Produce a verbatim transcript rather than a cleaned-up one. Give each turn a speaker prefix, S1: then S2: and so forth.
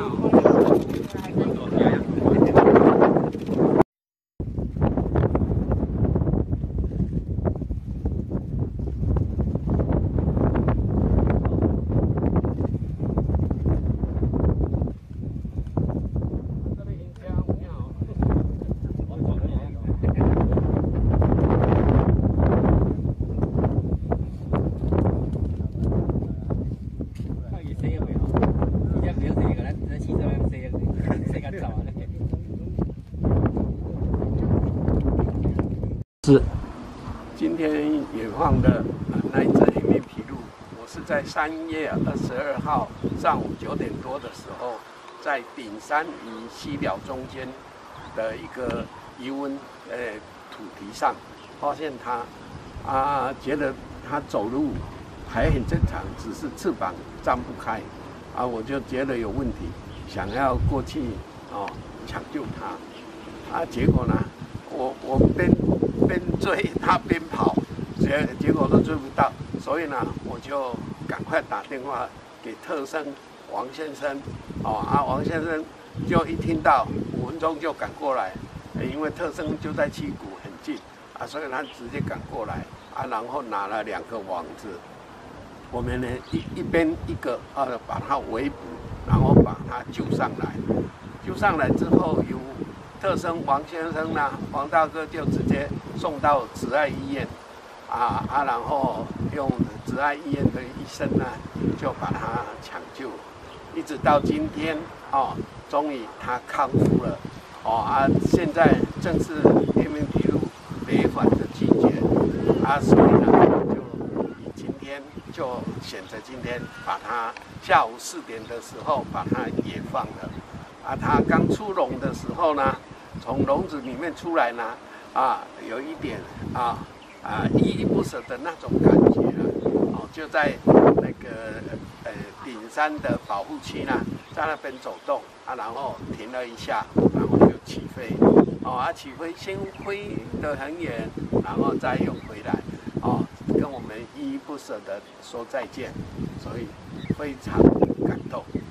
S1: 是，今天野放的那一只黑面琵鹭，我是在三月二十二号上午九点多的时候，在顶山与溪寮中间的一个余温呃土堤上发现它，啊，觉得它走路还很正常，只是翅膀张不开，啊，我就觉得有问题，想要过去哦抢救它，啊，结果呢，我我边边追它边跑，结结果都追不到，所以呢，我就赶快打电话给特生王先生，哦啊，王先生就一听到五分钟就赶过来，因为特生就在七股很近啊，所以他直接赶过来啊，然后拿了两个网子，我们呢一一边一个啊把它围捕，然后把它救上来，救上来之后由特生王先生呢，王大哥就直接送到慈爱医院，啊啊，然后用慈爱医院的医生呢，就把他抢救，一直到今天哦，终于他康复了，哦啊，现在正是黑面琵鹭北返的季节，啊，所以呢，就以今天就选择今天把它下午四点的时候把它野放了，啊，它刚出笼的时候呢。从笼子里面出来呢，啊，有一点啊啊依依不舍的那种感觉了，哦，就在那个呃顶山的保护区呢，在那边走动啊，然后停了一下，然后就起飞，哦，啊起飞先飞得很远，然后再又回来，哦，跟我们依依不舍的说再见，所以非常感动。